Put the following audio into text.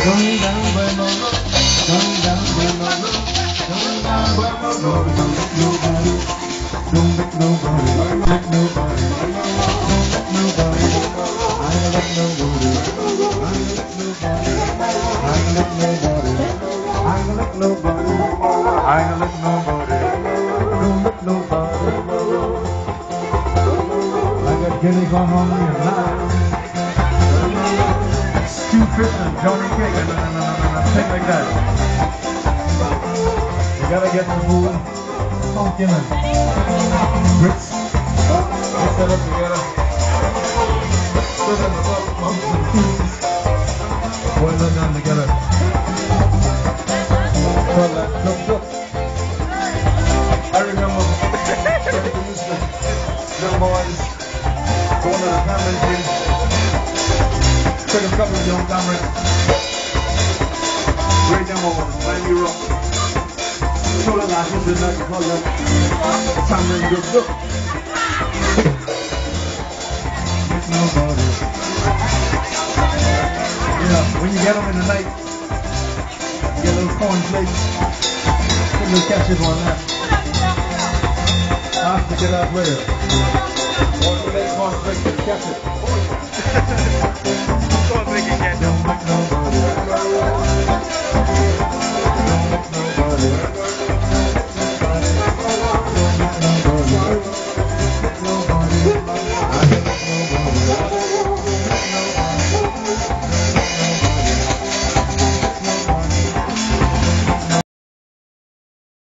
Going down where no go, going down where no go, going down where no go. Don't let nobody, don't let nobody, I ain't let nobody, I ain't let nobody, I ain't let nobody, I ain't let nobody, I ain't let nobody, don't let nobody. I got Kenny going on me and Stu Christian, Johnny Cake, and thing like that. You gotta get the food, pumpkin and grits. Mix that up together. Put them up, pumpkin and peas. Boil them down together. Call that cooked up. I remember young boys going to the family tree. Took a couple of young cameras. Great demo, €9. Show them that in the night, call them family good look. It's nobody. Yeah, when you get them in the night, get a little corn flakes, put a little ketchup on that. After get out later. Or the corn flakes with ketchup.